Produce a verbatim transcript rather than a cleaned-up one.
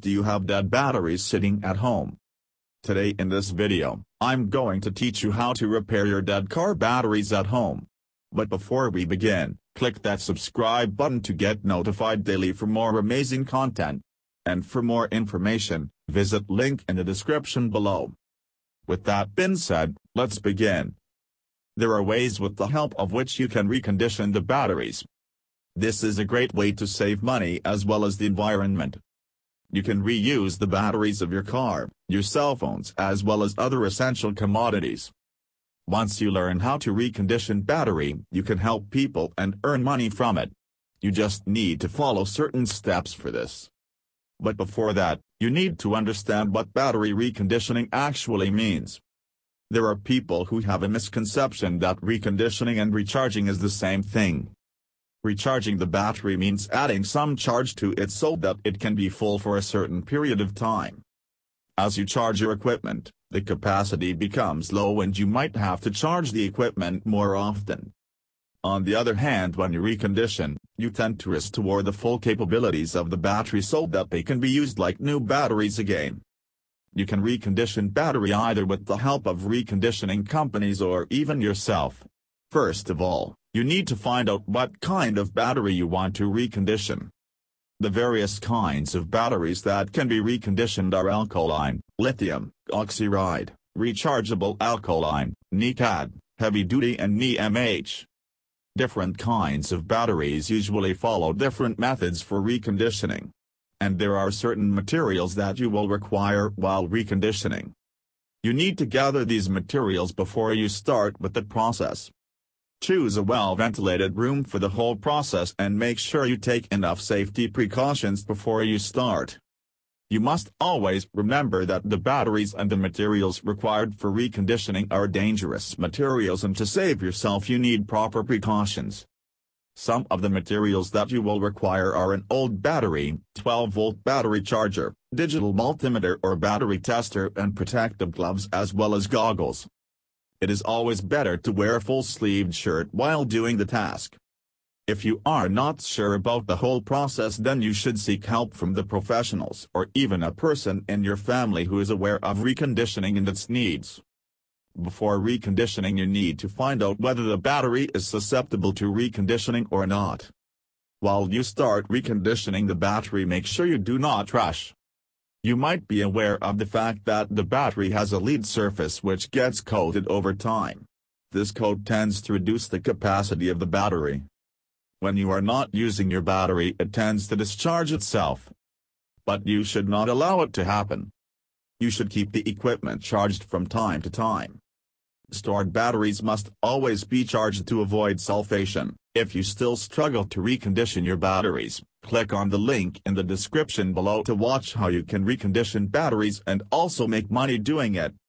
Do you have dead batteries sitting at home? Today in this video, I'm going to teach you how to repair your dead car batteries at home. But before we begin, click that subscribe button to get notified daily for more amazing content. And for more information, visit link in the description below. With that being said, let's begin. There are ways with the help of which you can recondition the batteries. This is a great way to save money as well as the environment. You can reuse the batteries of your car, your cell phones as well as other essential commodities. Once you learn how to recondition battery, you can help people and earn money from it. You just need to follow certain steps for this. But before that, you need to understand what battery reconditioning actually means. There are people who have a misconception that reconditioning and recharging is the same thing. Recharging the battery means adding some charge to it so that it can be full for a certain period of time. As you charge your equipment, the capacity becomes low and you might have to charge the equipment more often. On the other hand, when you recondition, you tend to restore the full capabilities of the battery so that they can be used like new batteries again. You can recondition battery either with the help of reconditioning companies or even yourself. First of all, you need to find out what kind of battery you want to recondition. The various kinds of batteries that can be reconditioned are alkaline, lithium, oxide, rechargeable alkaline, NiCad, heavy-duty and N I M H. Different kinds of batteries usually follow different methods for reconditioning. And there are certain materials that you will require while reconditioning. You need to gather these materials before you start with the process. Choose a well-ventilated room for the whole process and make sure you take enough safety precautions before you start. You must always remember that the batteries and the materials required for reconditioning are dangerous materials, and to save yourself you need proper precautions. Some of the materials that you will require are an old battery, twelve volt battery charger, digital multimeter or battery tester, and protective gloves as well as goggles. It is always better to wear a full-sleeved shirt while doing the task. If you are not sure about the whole process, then you should seek help from the professionals or even a person in your family who is aware of reconditioning and its needs. Before reconditioning, you need to find out whether the battery is susceptible to reconditioning or not. While you start reconditioning the battery, make sure you do not rush. You might be aware of the fact that the battery has a lead surface which gets coated over time. This coat tends to reduce the capacity of the battery. When you are not using your battery, it tends to discharge itself. But you should not allow it to happen. You should keep the equipment charged from time to time. Stored batteries must always be charged to avoid sulfation. If you still struggle to recondition your batteries, click on the link in the description below to watch how you can recondition batteries and also make money doing it.